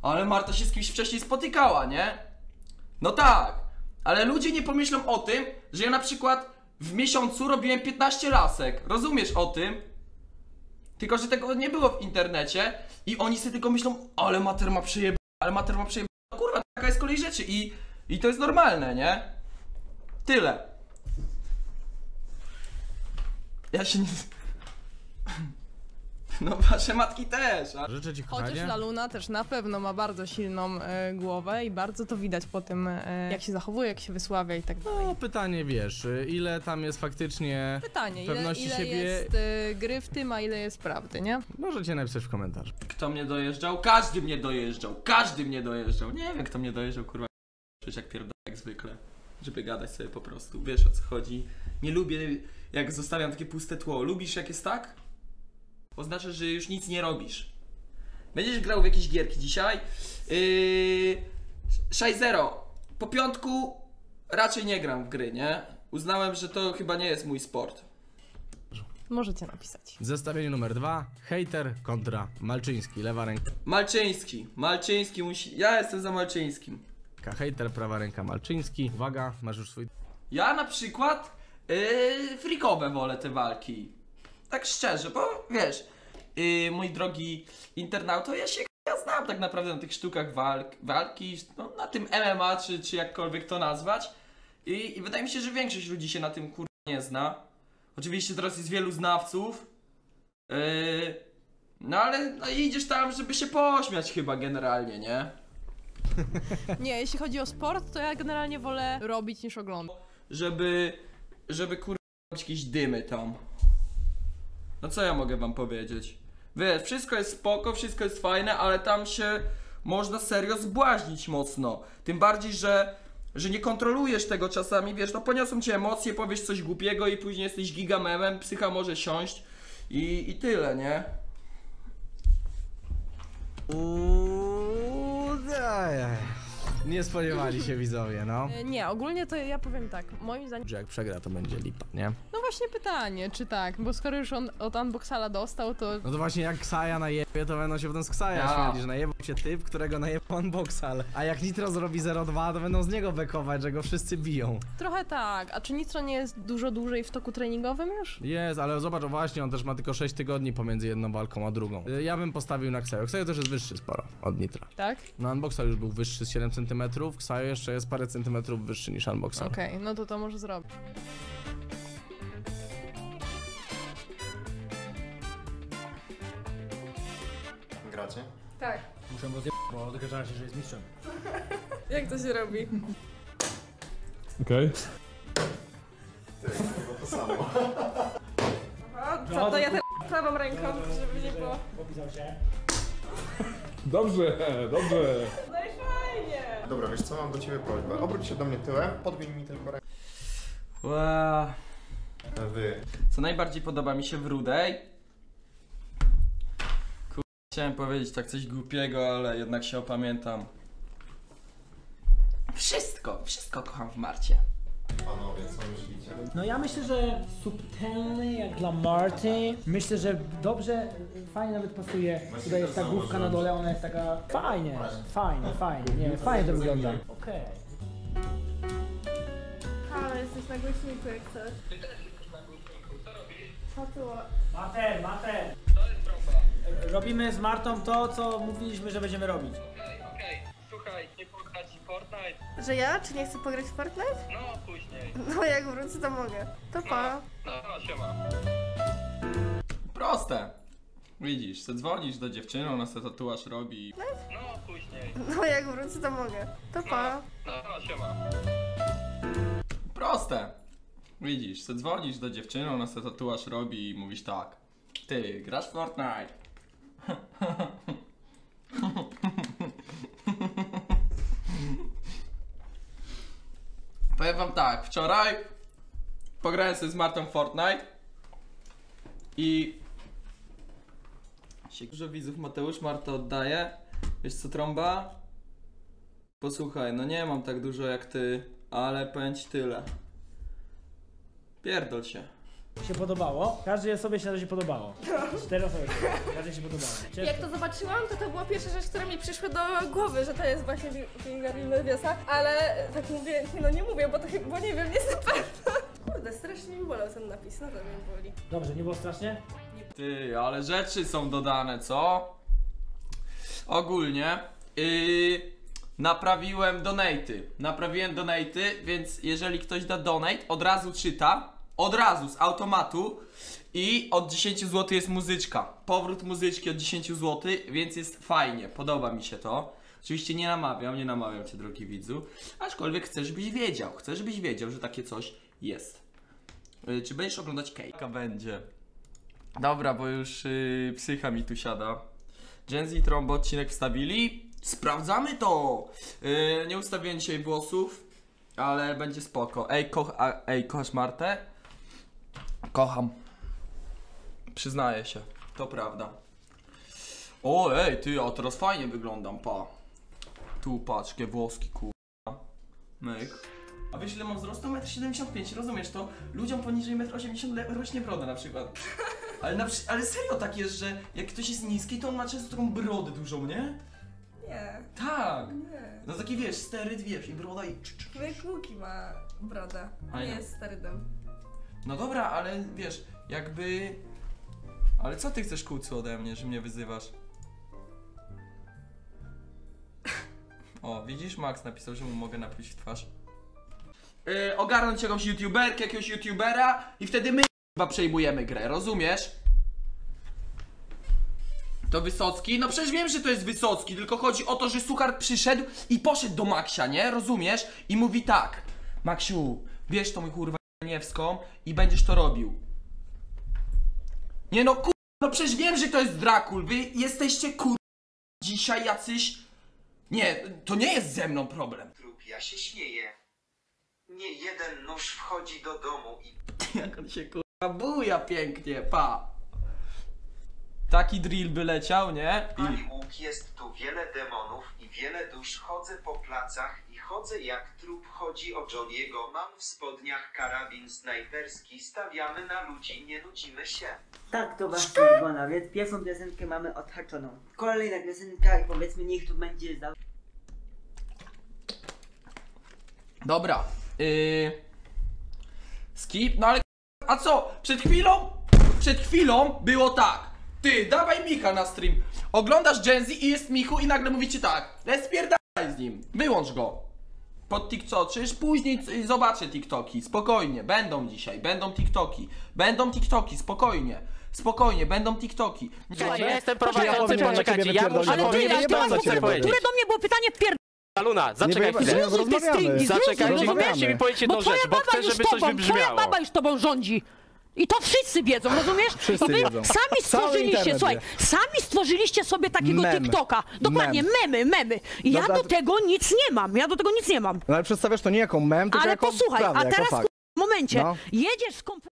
ale Marta się z kimś wcześniej spotykała, nie? No tak, ale ludzie nie pomyślą o tym, że ja na przykład w miesiącu robiłem 15 lasek. Rozumiesz o tym? Tylko, że tego nie było w internecie i oni sobie tylko myślą, ale mater ma przejebane, ale mater ma przejebane. No kurwa, taka jest kolej rzeczy i to jest normalne, nie? Tyle. Ja się nie... No wasze matki też. A... Życzę ci, kochanie. Chociaż Laluna też na pewno ma bardzo silną głowę i bardzo to widać po tym, jak się zachowuje, jak się wysławia i tak dalej. No pytanie, wiesz, ile tam jest faktycznie Pytanie, pewności ile siebie. jest gry w tym, a ile jest prawdy, nie? Możecie napisać w komentarzu. Kto mnie dojeżdżał? Każdy mnie dojeżdżał. Każdy mnie dojeżdżał. Nie wiem kto mnie dojeżdżał, kurwa. Przecież jak pierdolę jak zwykle. Żeby gadać sobie po prostu. Wiesz o co chodzi. Nie lubię jak zostawiam takie puste tło. Lubisz jak jest tak? Oznacza, że już nic nie robisz. Będziesz grał w jakieś gierki dzisiaj. 6-0. Po piątku raczej nie gram w gry, nie? Uznałem, że to chyba nie jest mój sport. Możecie napisać. Zestawienie numer 2. Hejter kontra Malczyński. Lewa ręka Malczyński musi... Ja jestem za Malczyńskim. hejter, prawa ręka Malczyński. Uwaga, masz już swój... Ja na przykład freakowe wolę te walki. Tak szczerze, bo wiesz, mój drogi internauto, ja znam tak naprawdę na tych sztukach walki, no, na tym MMA, czy jakkolwiek to nazwać. I wydaje mi się, że większość ludzi się na tym kurwa nie zna. Oczywiście teraz jest wielu znawców. No ale no, idziesz tam, żeby się pośmiać chyba generalnie, nie? Nie, jeśli chodzi o sport, to ja generalnie wolę robić niż oglądać. Żeby kurwa robić jakieś dymy tam. No co ja mogę wam powiedzieć? Wiesz, wszystko jest spoko, wszystko jest fajne, ale tam się można serio zbłaźnić mocno. Tym bardziej, że nie kontrolujesz tego czasami, wiesz, no poniosą cię emocje, powiesz coś głupiego i później jesteś gigamemem, psycha może siąść i tyle, nie? Nie spodziewali się widzowie, no. Nie, ogólnie to ja powiem tak, moim zdaniem... Że jak przegra, to będzie lipa, nie? No właśnie pytanie, czy tak, bo skoro już on od Unboxala dostał, to... No to właśnie jak Ksaja najebie, to będą się potem z Ksaja śmiali, że najebał się typ, którego najebał Unboxal. A jak Nitro zrobi 0-2, to będą z niego bekować, że go wszyscy biją. Trochę tak, a czy Nitro nie jest dużo dłużej w toku treningowym już? Jest, ale zobacz, właśnie, on też ma tylko 6 tygodni pomiędzy jedną walką a drugą. Ja bym postawił na Ksajo. Ksajo też jest wyższy sporo od Nitra. Tak? No Unboxal już był wyższy z 7 cm, Ksajo jeszcze jest parę centymetrów wyższy niż Unboxal. Okej, no to może zrobić. Gracie? Tak. Muszę go zjebać, bo dokażała się, że jest mistrzem. Jak to się robi? Okej. To samo. Co to ja teraz prawą ręką, żeby nie było... Popisał się. Dobrze, dobrze. No i fajnie! Dobra, wiesz co, mam do ciebie prośbę. Obróć się do mnie tyłem, podwiń mi tylko rękę. Wow. Wy. Co najbardziej podoba mi się w Rudej? Chciałem powiedzieć tak coś głupiego, ale jednak się opamiętam. Wszystko kocham w Marcie. Panowie, co myślicie? No ja myślę, że subtelny jak dla Marty. Myślę, że dobrze, fajnie nawet pasuje. Tutaj jest ta główka na dole, ona jest taka... Fajnie, nie, fajnie to wygląda. Okej. Ale jesteś na głośniku jak coś. Ty też jesteś na głośniku, co robisz? Co tu? Mater. Robimy z Martą to, co mówiliśmy, że będziemy robić. Okej. Słuchaj, nie pograć w Fortnite? Że ja? Czy nie chcę pograć w Fortnite? No, później. No jak wrócę to mogę. To pa. No, siema. Proste. Widzisz, dzwonisz do dziewczyny, ona sobie tatuaż robi. No, później. No jak wrócę to mogę. To pa. No, siema. Proste. Widzisz, dzwonisz do dziewczyny, ona sobie tatuaż robi i mówisz tak. Ty, grasz w Fortnite. Powiem wam tak, wczoraj pograłem sobie z Martą w Fortnite i dużo widzów Mateusz, Marta oddaje. Wiesz co, trąba? Posłuchaj, no nie mam tak dużo jak ty, ale powiem ci tyle. Pierdol się. się podobało. Każdej osobie się na razie podobało. 4 osoby. Każdej się podobało. Jak to zobaczyłam, to była pierwsza rzecz, która mi przyszła do głowy, że to jest właśnie Wingardium Leviosa, ale tak mówię, no nie mówię, bo nie wiem, nie jestem pewna. Kurde, strasznie mi bolał ten napis, no to mnie boli. Dobrze, nie było strasznie? Ty, ale rzeczy są dodane, co? Ogólnie naprawiłem donaty, więc jeżeli ktoś da donate, od razu czyta, od razu, z automatu i od 10 zł jest muzyczka. Powrót muzyczki od 10 zł, więc jest fajnie, podoba mi się to. Oczywiście nie namawiam cię, drogi widzu, aczkolwiek chcę, żebyś wiedział, że takie coś jest. Czy będziesz oglądać Cake? Będzie. Dobra, bo już psycha mi tu siada. Gen Z Trombo odcinek wstawili. Sprawdzamy to! Nie ustawiłem dzisiaj włosów, ale będzie spoko. Ej, kochasz Martę? Kocham. Przyznaję się, to prawda. O, ej, ty, a teraz fajnie wyglądam, pa. Tu patrz, jakie włoski, kurwa. Myk. A wiesz ile mam wzrostu? 1,75 m, rozumiesz to? Ludziom poniżej 1,80 m rośnie broda na przykład. Ale serio tak jest, że jak ktoś jest niski, to on ma często taką brodę dużą, nie? Nie, Tak! nie. No taki wiesz, steryd, wiesz, i broda i... Człowiek Łuki ma brodę, A nie ja. jest sterydem. No dobra, ale wiesz, jakby... Ale co ty chcesz, kucu, ode mnie, że mnie wyzywasz? O, widzisz? Max napisał, że mu mogę napluć w twarz. Ogarnąć jakąś youtuberkę, jakiegoś youtubera i wtedy my chyba przejmujemy grę, rozumiesz? To Wysocki? No przecież wiem, że to jest Wysocki, tylko chodzi o to, że Suchar przyszedł i poszedł do Maxia, nie? Rozumiesz? I mówi tak: Maxiu, bierz tą kurwa niewską i będziesz to robił. Nie no kurwa, no przecież wiem, że to jest Drakul, wy jesteście kurwa dzisiaj jacyś... Nie, to nie jest ze mną problem. Ja się śmieję. Nie jeden nóż wchodzi do domu i... Jak on się kurwa buja pięknie, pa. Taki drill by leciał, nie? Pali łuk, jest tu wiele demonów i wiele dusz. Chodzę po placach i chodzę jak trup. Chodzi o Johniego. Mam w spodniach karabin snajperski. Stawiamy na ludzi, nie nudzimy się. Tak, to właśnie Iwona, więc pierwszą piosenkę mamy odhaczoną. Kolejna piosenka i powiedzmy niech tu będzie za... Dobra, skip, no ale a co? Przed chwilą było tak. Ty, dawaj Micha na stream. Oglądasz Gen Z i jest Michu i nagle mówicie tak: spierdalaj z nim, wyłącz go. Pod TikTok, przecież później zobaczę TikToki, spokojnie, będą dzisiaj, będą TikToki, spokojnie, będą TikToki. Ja jestem prowadzący, poczekajcie, ja muszę ale powiedzieć, które do mnie było pytanie Luna, zaczekaj chwilę. Zaczekajcie mi powiedzieć jedną rzecz, bo chcę, żeby coś wybrzmiało. Twoja baba już tobą rządzi. I to wszyscy wiedzą, rozumiesz? Wszyscy Bo wy wiedzą. sami stworzyliście, słuchaj, sami stworzyliście sobie takiego TikToka. Dokładnie, memy. I ja do tego nic nie mam, No ale przedstawiasz to nie jako mem, tylko ale jako posłuchaj, prawdę, a jako teraz fakt. w momencie No. jedziesz z